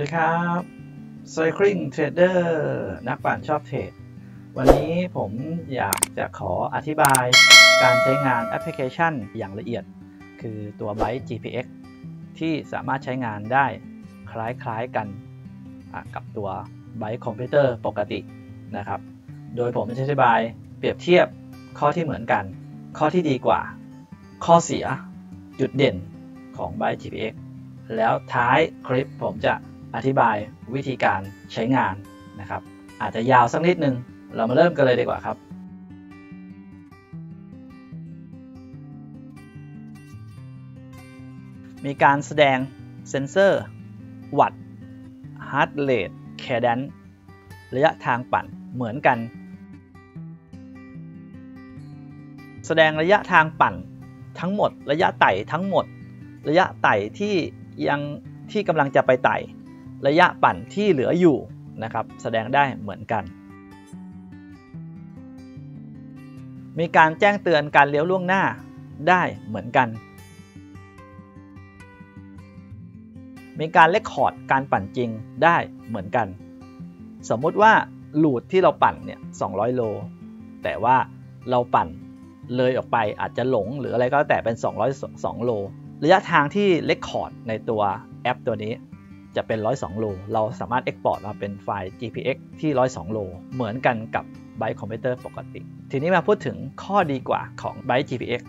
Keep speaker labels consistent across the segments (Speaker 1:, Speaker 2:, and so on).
Speaker 1: ดีครับ Cycling Trader นักปั่นชอบเทรดวันนี้ผมอยากจะขออธิบายการใช้งานแอปพลิเคชันอย่างละเอียดคือตัว Byte GPX ที่สามารถใช้งานได้คล้ายๆกันกับตัว Byte Computer ปกตินะครับโดยผมจะอธิบายเปรียบเทียบข้อที่เหมือนกันข้อที่ดีกว่าข้อเสียจุดเด่นของ Byte GPX แล้วท้ายคลิปผมจะอธิบายวิธีการใช้งานนะครับอาจจะยาวสักนิดนึงเรามาเริ่มกันเลยดีกว่าครับมีการแสดงเซ็นเซอร์วัตต์ Heart Rate Cadence ระยะทางปั่นเหมือนกันแสดงระยะทางปั่นทั้งหมดระยะไต่ทั้งหมดระยะไต่ที่กำลังจะไปไต่ระยะปั่นที่เหลืออยู่นะครับแสดงได้เหมือนกันมีการแจ้งเตือนการเลี้ยวล่วงหน้าได้เหมือนกันมีการเรคคอร์ดการปั่นจริงได้เหมือนกันสมมุติว่าลูทที่เราปั่นเนี่ย200โลแต่ว่าเราปั่นเลยออกไปอาจจะหลงหรืออะไรก็แล้วแต่เป็น202โลระยะทางที่เรคคอร์ดในตัวแอปตัวนี้จะเป็น102โลเราสามารถ Export มาเป็นไฟล์ GPX ที่102โลเหมือนกันกับ Byte Computer ปกติทีนี้มาพูดถึงข้อดีกว่าของ Byte GPX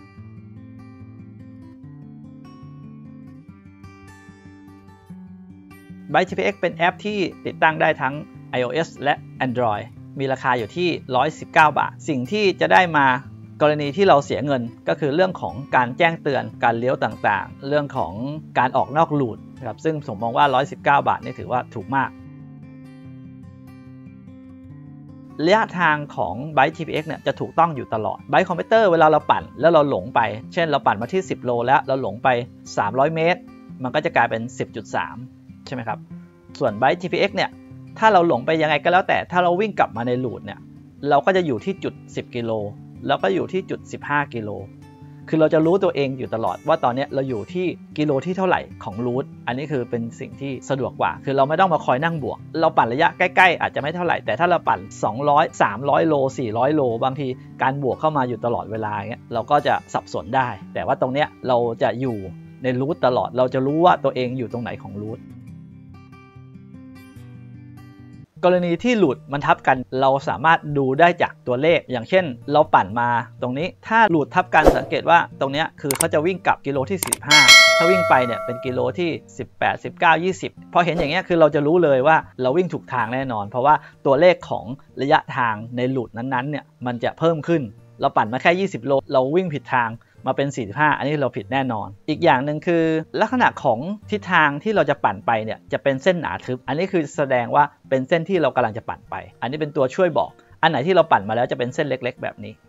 Speaker 1: Byte GPX เป็นแอปที่ติดตั้งได้ทั้ง iOS และ Android มีราคาอยู่ที่119 บาทสิ่งที่จะได้มากรณีที่เราเสียเงินก็คือเรื่องของการแจ้งเตือนการเลี้ยวต่างๆเรื่องของการออกนอกลูทนะครับซึ่งผมมองว่า119 บาทนี่ถือว่าถูกมากระยะทางของ Byte GPX เนี่ยจะถูกต้องอยู่ตลอด Byte Computer เวลาเราปั่นแล้วเราหลงไปเช่นเราปั่นมาที่10โลแล้วเราหลงไป300เมตรมันก็จะกลายเป็น 10.3 ใช่ไหมครับส่วน Byte GPX เนี่ยถ้าเราหลงไปยังไงก็แล้วแต่ถ้าเราวิ่งกลับมาในลูทเนี่ยเราก็จะอยู่ที่จุด10กิโลแล้วก็อยู่ที่จุด15กิโลคือเราจะรู้ตัวเองอยู่ตลอดว่าตอนนี้เราอยู่ที่กิโลที่เท่าไหร่ของรูทอันนี้คือเป็นสิ่งที่สะดวกกว่าคือเราไม่ต้องมาคอยนั่งบวกเราปั่นระยะใกล้ๆอาจจะไม่เท่าไหร่แต่ถ้าเราปั่น200 300โล400โลบางทีการบวกเข้ามาอยู่ตลอดเวลาเงี้ยเราก็จะสับสนได้แต่ว่าตรงเนี้ยเราจะอยู่ในรูทตลอดเราจะรู้ว่าตัวเองอยู่ตรงไหนของรูทกรณีที่หลุดมันทับกันเราสามารถดูได้จากตัวเลขอย่างเช่นเราปั่นมาตรงนี้ถ้าหลุดทับกันสังเกตว่าตรงนี้คือเขาจะวิ่งกลับกิโลที่45ถ้าวิ่งไปเนี่ยเป็นกิโลที่18 19 20พอเห็นอย่างเงี้ยคือเราจะรู้เลยว่าเราวิ่งถูกทางแน่นอนเพราะว่าตัวเลขของระยะทางในหลุดนั้นๆเนี่ยมันจะเพิ่มขึ้นเราปั่นมาแค่20โลเราวิ่งผิดทางมาเป็น45อันนี้เราผิดแน่นอนอีกอย่างหนึ่งคือลักษณะของทิศทางที่เราจะปั่นไปเนี่ยจะเป็นเส้นหนาทึบอันนี้คือแสดงว่าเป็นเส้นที่เรากำลังจะปั่นไปอันนี้เป็นตัวช่วยบอกอันไหนที่เราปั่นมาแล้วจะเป็นเส้นเล็กๆแบบนี้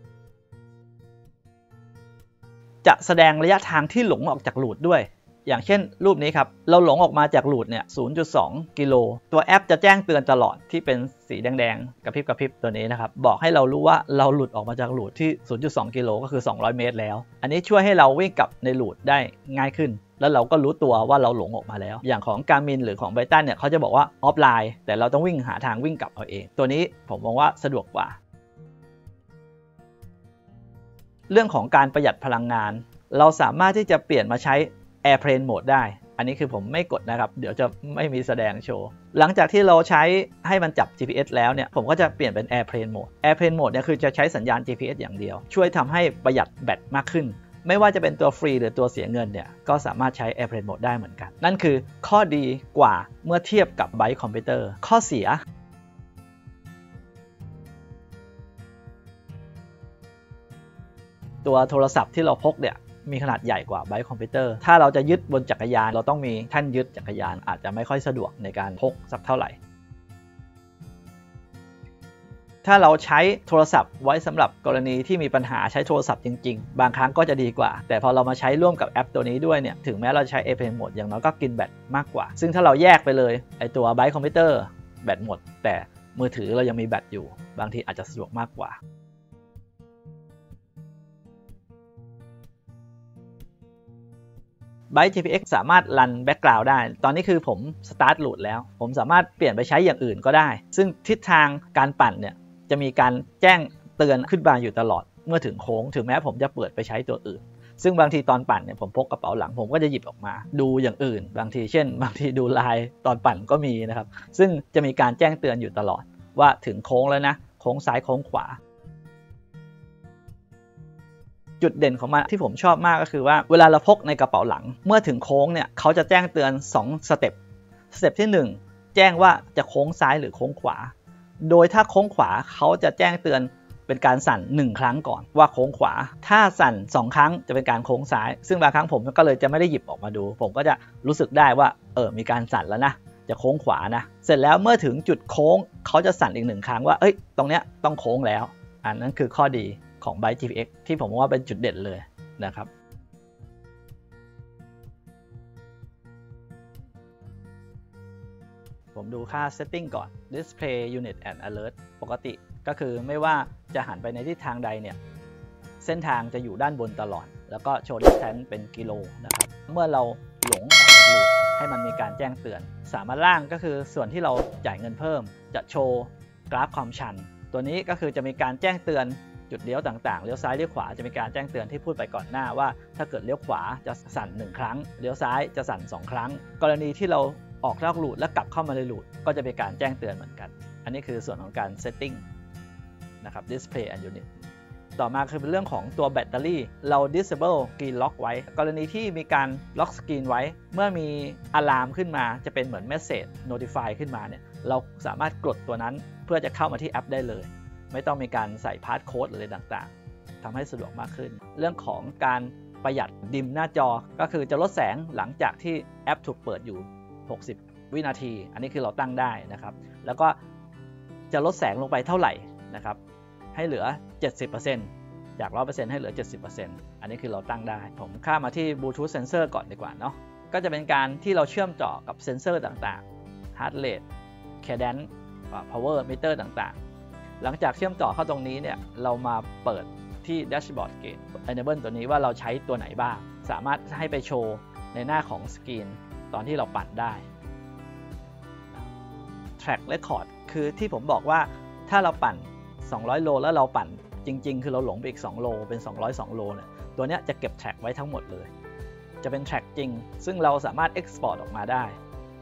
Speaker 1: จะแสดงระยะทางที่หลงออกจากลูทด้วยอย่างเช่นรูปนี้ครับเราหลงออกมาจากลูทเนี่ย 0.2 กิโลตัวแอปจะแจ้งเตือนตลอดที่เป็นสีแดงๆกระพริบตัวนี้นะครับบอกให้เรารู้ว่าเราหลุดออกมาจากลูทที่ 0.2 กิโลก็คือ200เมตรแล้วอันนี้ช่วยให้เราวิ่งกลับในลูทได้ง่ายขึ้นแล้วเราก็รู้ตัวว่าเราหลงออกมาแล้วอย่างของ Garmin หรือของ Byte เนี่ยเขาจะบอกว่าออฟไลน์แต่เราต้องวิ่งหาทางวิ่งกลับเอาเองตัวนี้ผมมองว่าสะดวกกว่าเรื่องของการประหยัดพลังงานเราสามารถที่จะเปลี่ยนมาใช้ Airplane Mode ได้อันนี้คือผมไม่กดนะครับเดี๋ยวจะไม่มีแสดงโชว์หลังจากที่เราใช้ให้มันจับ GPS แล้วเนี่ยผมก็จะเปลี่ยนเป็น Airplane Mode Airplane Mode เนี่ยคือจะใช้สัญญาณ GPS อย่างเดียวช่วยทำให้ประหยัดแบตมากขึ้นไม่ว่าจะเป็นตัวฟรีหรือตัวเสียเงินเนี่ยก็สามารถใช้ Airplane Mode ได้เหมือนกันนั่นคือข้อดีกว่าเมื่อเทียบกับ Byte Computer ข้อเสียตัวโทรศัพท์ที่เราพกเนี่ยมีขนาดใหญ่กว่า Byte Computer ถ้าเราจะยึดบนจักรยานเราต้องมีแท่นยึดจักรยานอาจจะไม่ค่อยสะดวกในการพกสักเท่าไหร่ถ้าเราใช้โทรศัพท์ไว้สำหรับกรณีที่มีปัญหาใช้โทรศัพท์จริงๆบางครั้งก็จะดีกว่าแต่พอเรามาใช้ร่วมกับแอปตัวนี้ด้วยเนี่ยถึงแม้เราใช้ Airplane Mode อย่างน้อยก็กินแบตมากกว่าซึ่งถ้าเราแยกไปเลยไอตัว Byte Computer แบตหมดแต่มือถือเรายังมีแบตอยู่บางทีอาจจะสะดวกมากกว่า Byte GPX สามารถรันแบ็กกราวด์ได้ตอนนี้คือผมสตาร์ทรูทแล้วผมสามารถเปลี่ยนไปใช้อย่างอื่นก็ได้ซึ่งทิศทางการปั่นเนี่ยจะมีการแจ้งเตือนขึ้นมาอยู่ตลอดเมื่อถึงโค้งถึงแม้ผมจะเปิดไปใช้ตัวอื่นซึ่งบางทีตอนปั่นเนี่ยผมพกกระเป๋าหลังผมก็จะหยิบออกมาดูอย่างอื่นบางทีเช่นบางทีดูไลน์ตอนปั่นก็มีนะครับซึ่งจะมีการแจ้งเตือนอยู่ตลอดว่าถึงโค้งแล้วนะโค้งซ้ายโค้งขวาจุดเด่นของมันที่ผมชอบมากก็คือว่าเวลาเราพกในกระเป๋าหลังเมื่อถึงโค้งเนี่ยเขาจะแจ้งเตือน2สเต็ปที่1แจ้งว่าจะโค้งซ้ายหรือโค้งขวาโดยถ้าโค้งขวาเขาจะแจ้งเตือนเป็นการสั่น1ครั้งก่อนว่าโค้งขวาถ้าสั่น2ครั้งจะเป็นการโค้งซ้ายซึ่งบางครั้งผมก็เลยจะไม่ได้หยิบออกมาดูผมก็จะรู้สึกได้ว่ามีการสั่นแล้วนะจะโค้งขวานะเสร็จแล้วเมื่อถึงจุดโค้งเขาจะสั่นอีก1ครั้งว่าตรงเนี้ยต้องโค้งแล้วอันนั้นคือข้อดีของ Byte GPX ที่ผมว่าเป็นจุดเด่นเลยนะครับผมดูค่า setting ก่อน display unit and alert ปกติก็คือไม่ว่าจะหันไปในทิศทางใดเนี่ยเส้นทางจะอยู่ด้านบนตลอดแล้วก็โชว์ distance เป็นกิโลนะครับเมื่อเราหลงออกจากรูทให้มันมีการแจ้งเตือนสามารถล่างก็คือส่วนที่เราจ่ายเงินเพิ่มจะโชว์กราฟความชันตัวนี้ก็คือจะมีการแจ้งเตือนจุดเลี้ยวต่างๆเลี้ยวซ้ายเลี้ยวขวาจะมีการแจ้งเตือนที่พูดไปก่อนหน้าว่าถ้าเกิดเลี้ยวขวาจะสั่น1ครั้งเลี้ยวซ้ายจะสั่น2ครั้งกรณีที่เราออกนอกรูทและกลับเข้ามาในรูทก็จะเป็นการแจ้งเตือนเหมือนกันอันนี้คือส่วนของการ setting นะครับ display and unit ต่อมาคือเป็นเรื่องของตัวแบตเตอรี่เรา disable screen lock ไว้กรณีที่มีการล็อกสกรีนไว้เมื่อมีอะลามขึ้นมาจะเป็นเหมือน message notify ขึ้นมาเนี่ยเราสามารถกดตัวนั้นเพื่อจะเข้ามาที่แอปได้เลยไม่ต้องมีการใส่พาสโค้ดอะไรต่างๆทำให้สะดวกมากขึ้นเรื่องของการประหยัดดิมหน้าจอก็คือจะลดแสงหลังจากที่แอปถูกเปิดอยู่60วินาทีอันนี้คือเราตั้งได้นะครับแล้วก็จะลดแสงลงไปเท่าไหร่นะครับให้เหลือ 70% จาก 100% ให้เหลือ 70% อันนี้คือเราตั้งได้ผมข้ามมาที่ Bluetooth Sensor ก่อนดีกว่าเนาะก็จะเป็นการที่เราเชื่อมต่อกับเซนเซอร์ต่างๆ Heart Rate Cadence Power Meter ต่างๆหลังจากเชื่อมต่อเข้าตรงนี้เนี่ยเรามาเปิดที่ Dashboard Gate Enable ตัวนี้ว่าเราใช้ตัวไหนบ้างสามารถให้ไปโชว์ในหน้าของสกรีนตอนที่เราปั่นได้ Track Record คือที่ผมบอกว่าถ้าเราปั่น200โลแล้วเราปั่นจริงๆคือเราหลงไปอีก2โลเป็น202โลเนี่ยตัวนี้จะเก็บแทร็กไว้ทั้งหมดเลยจะเป็นแทร็กจริงซึ่งเราสามารถ Export ออกมาได้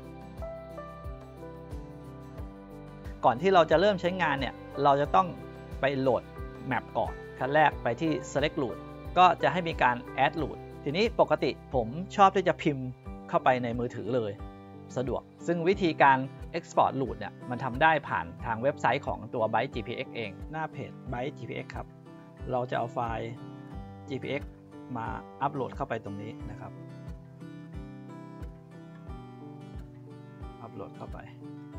Speaker 1: ก่อนที่เราจะเริ่มใช้งานเนี่ยเราจะต้องไปโหลดแมปก่อนขั้นแรกไปที่ Select Route ก็จะให้มีการ Add Route ทีนี้ปกติผมชอบที่จะพิมพ์เข้าไปในมือถือเลยสะดวกซึ่งวิธีการ Export Route เนี่ยมันทำได้ผ่านทางเว็บไซต์ของตัว Byte GPX เองหน้าเพจ Byte GPX ครับเราจะเอาไฟล์ GPX มาอัปโหลดเข้าไปตรงนี้นะครับอัปโหลดเข้าไป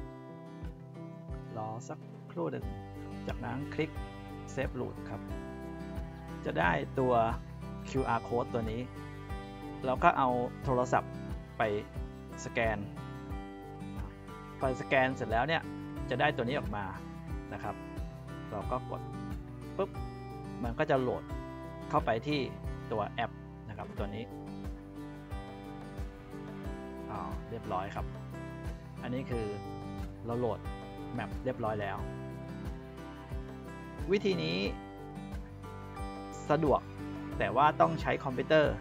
Speaker 1: รอสักครู่หนึ่งจากนั้นคลิก Save Route ครับจะได้ตัว QR Code ตัวนี้เราก็เอาโทรศัพท์ไปสแกนพอสแกนเสร็จแล้วเนี่ยจะได้ตัวนี้ออกมานะครับเราก็กดปุ๊บมันก็จะโหลดเข้าไปที่ตัวแอปนะครับตัวนี้เรียบร้อยครับอันนี้คือเราโหลดแมปเรียบร้อยแล้ววิธีนี้สะดวกแต่ว่าต้องใช้คอมพิวเตอร์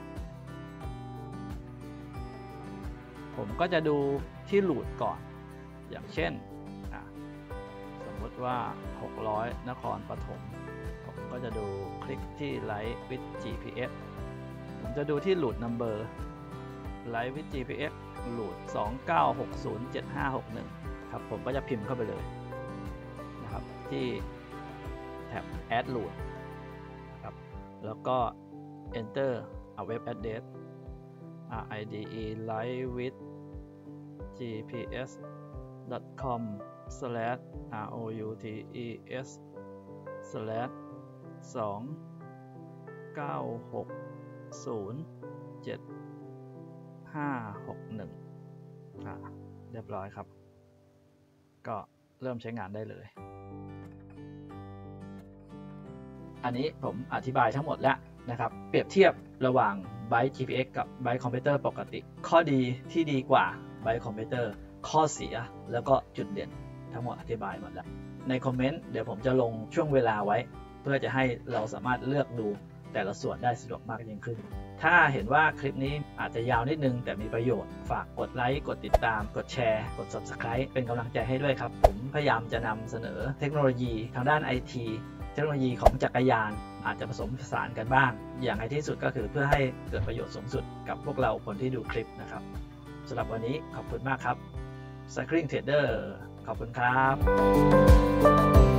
Speaker 1: ผมก็จะดูที่รูทก่อนอย่างเช่นสมมติว่า600นครปฐมผมก็จะดูคลิกที่ Live with GPS ผมจะดูที่รูท number Live with GPS รูท29607561ครับผมก็จะพิมพ์เข้าไปเลยนะครับที่แท็บ add route ครับแล้วก็ enter a web address RIDE live with gps.com/routes/2960751เรียบร้อยครับก็เริ่มใช้งานได้เลยอันนี้ผมอธิบายทั้งหมดแล้วนะครับเปรียบเทียบระหว่าง Byte GPX กับ Byte Computer ปกติข้อดีที่ดีกว่า Byte Computer ข้อเสียแล้วก็จุดเด่นทั้งหมดอธิบายหมดแล้วในคอมเมนต์เดี๋ยวผมจะลงช่วงเวลาไว้เพื่อจะให้เราสามารถเลือกดูแต่ละส่วนได้สะดวกมากยิ่งขึ้นถ้าเห็นว่าคลิปนี้อาจจะยาวนิดนึงแต่มีประโยชน์ฝากกดไลค์กดติดตามกดแชร์กด Subscribe เป็นกำลังใจให้ด้วยครับผมพยายามจะนำเสนอเทคโนโลยีทางด้าน IT เทคโนโลยีของจักรยานอาจจะผสมผสานกันบ้างอย่างในที่สุดก็คือเพื่อให้เกิดประโยชน์สูงสุดกับพวกเราคนที่ดูคลิปนะครับสำหรับวันนี้ขอบคุณมากครับ Cycling Trader ขอบคุณครับ